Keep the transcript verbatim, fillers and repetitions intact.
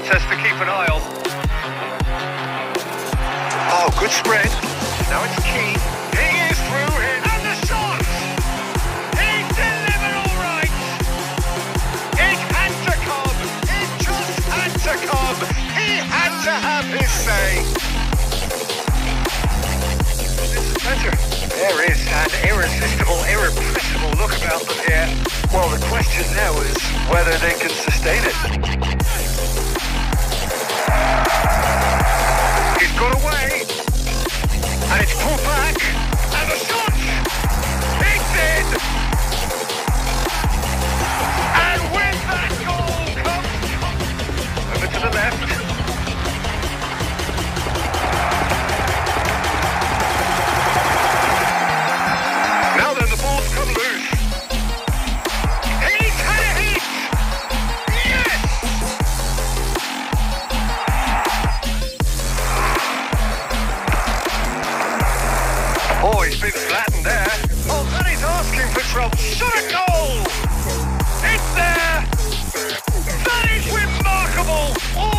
contest to keep an eye on. Oh, good spread. Now it's Keane. He is through it. And the shot! He delivered all right. It had to come. It just had to come. He had to have his say. There is an irresistible, irrepressible look about them here. Well, the question now is whether they can sustain it. He's got away, and it's pulled back, and the shot! It's in! And with that goal comes... Over to the left. Oh, he's been flattened there. Oh, and he's asking for trouble. Shot a goal! It's there! That is remarkable!